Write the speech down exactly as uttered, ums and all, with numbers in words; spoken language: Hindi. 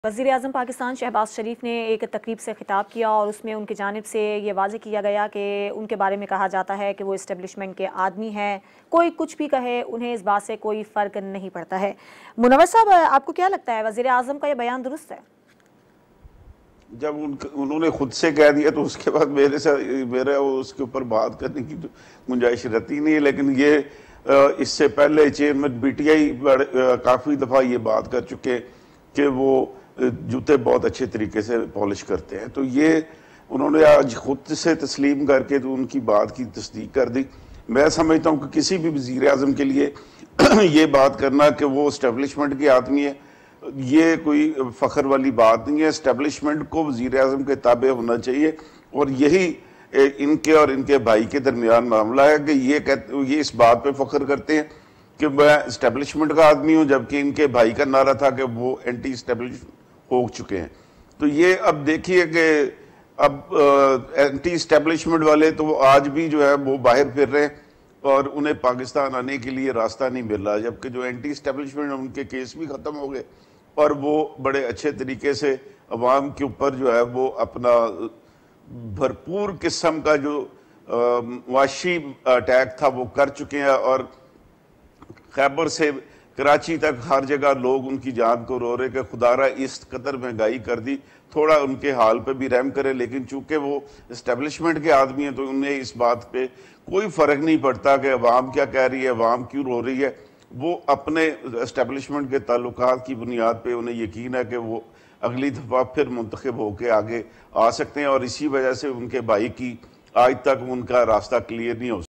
वज़ीर-ए-आज़म पाकिस्तान शहबाज शरीफ ने एक तकरीब से खिताब किया और उसमें उनकी जानिब से ये वाज़ेह किया गया कि उनके बारे में कहा जाता है कि वो इस्टेब्लिशमेंट के आदमी हैं। कोई कुछ भी कहे, उन्हें इस बात से कोई फ़र्क नहीं पड़ता है। मुनव्वर साहब, आपको क्या लगता है, वज़ीर-ए-आज़म का ये बयान दुरुस्त है? जब उन उन्होंने खुद से कह दिया तो उसके बाद मेरे से मेरा उसके ऊपर बात करने की गुंजाइश रहती नहीं है। लेकिन ये इससे पहले चेयरमैन बी टी आई काफ़ी दफ़ा ये बात कर चुके कि वो जूते बहुत अच्छे तरीके से पॉलिश करते हैं। तो ये उन्होंने आज खुद से तस्लीम करके तो उनकी बात की तस्दीक कर दी। मैं समझता हूँ कि किसी भी वज़ीर आज़म के लिए ये बात करना कि वो इस्टेब्लिशमेंट के आदमी है, ये कोई फ़ख्र वाली बात नहीं है। इस्टेब्लिशमेंट को वज़ीर आज़म के ताबे होना चाहिए और यही इनके और इनके भाई के दरमियान मामला है कि ये कहते ये इस बात पे फ़ख्र करते हैं कि मैं इस्टेब्लिशमेंट का आदमी हूँ, जबकि इनके भाई का नारा था कि वो एंटी इस्टेब्लिश हो चुके हैं। तो ये अब देखिए कि अब एंटी इस्टेब्लिशमेंट वाले तो आज भी जो है वो बाहर फिर रहे हैं और उन्हें पाकिस्तान आने के लिए रास्ता नहीं मिल रहा, जबकि जो एंटी इस्टेब्लिशमेंट उनके केस भी ख़त्म हो गए और वो बड़े अच्छे तरीके से अवाम के ऊपर जो है वो अपना भरपूर किस्म का जो मुआशी अटैक था वो कर चुके हैं। और खैबर से कराची तक हर जगह लोग उनकी जान को रो रहे कि खुदारा इस कदर महंगाई कर दी, थोड़ा उनके हाल पे भी रहम करे। लेकिन चूंकि वो इस्टेब्लिशमेंट के आदमी हैं तो उन्हें इस बात पे कोई फ़र्क नहीं पड़ता कि अवाम क्या कह रही है, अवाम क्यों रो रही है। वो अपने इस्टेब्लिशमेंट के ताल्लुकात की बुनियाद पे उन्हें यकीन है कि वो अगली दफ़ा फिर मुंतखब होकर आगे आ सकते हैं और इसी वजह से उनके भाई की आज तक उनका रास्ता क्लियर नहीं हो